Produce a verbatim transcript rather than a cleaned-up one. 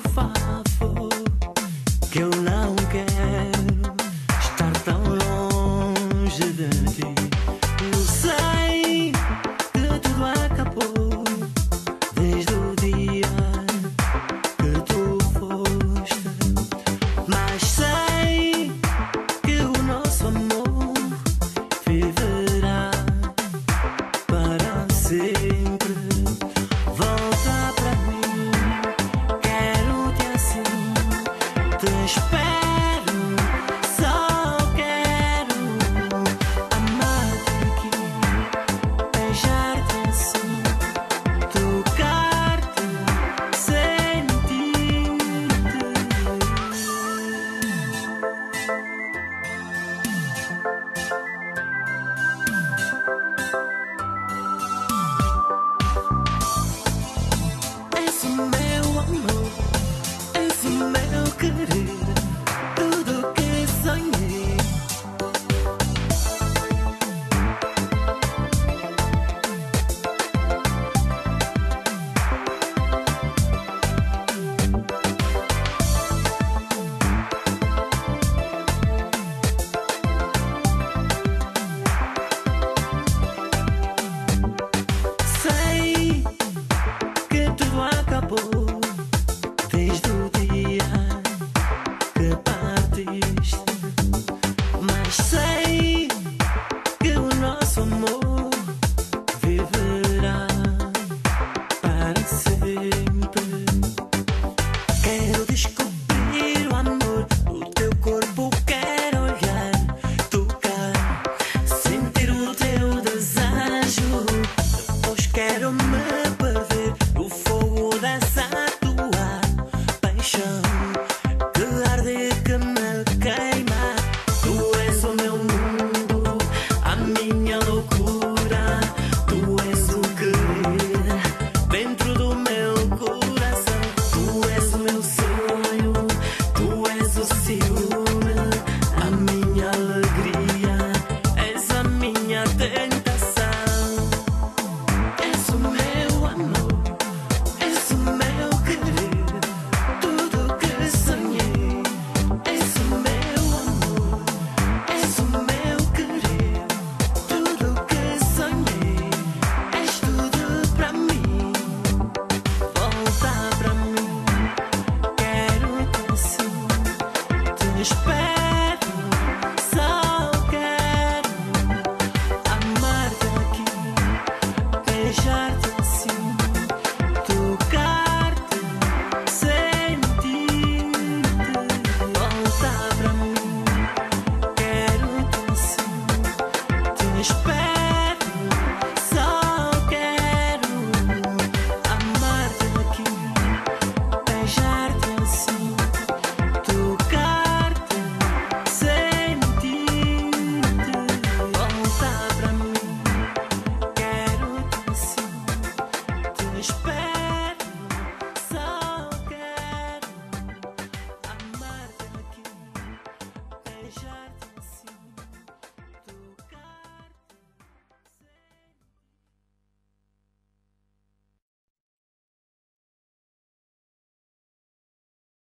desabafo que eu não quero estar tão longe de ti. Eu sei que tudo acabou desde o dia que tu foste, mas sei que o nosso amor viverá para sempre. Volta para mim, quero-te assim, te espero, só quero amar-te aqui, beijar-te assim, tocar-te, sentir-te. És o meu amor, és o meu querer, tudo que sonhei. Sei que tudo acabou desde o dia que partiste, mas sei que o nosso amor viverá para sempre. Quero descobrir o amor, o teu corpo quero olhar, tocar, sentir o teu desejo. Depois quero me perder no fogo dessa tua paixão que arde e que me queima. Tu és o meu mundo, a minha loucura. Tu és o querer dentro do meu coração. Tu és o meu sonho, tu és o ciúme, a minha alegria, és a minha tentação. És o meu amor, és o meu querer, tudo que sonhei. És o meu amor, és o meu querer, tudo que sonhei. És tudo pra mim, volta pra mim, quero-te assim, te espero, só quero amar-te aqui, beijar-te assim, tocar-te, sentir-te. Volta pra mim, quero-te assim, te espero, só quero amar-te aqui, beijar-te assim, tocar-te, sentir-te. Volta pra mim, quero-te assim, te espero, só quero amar-te aqui, beijar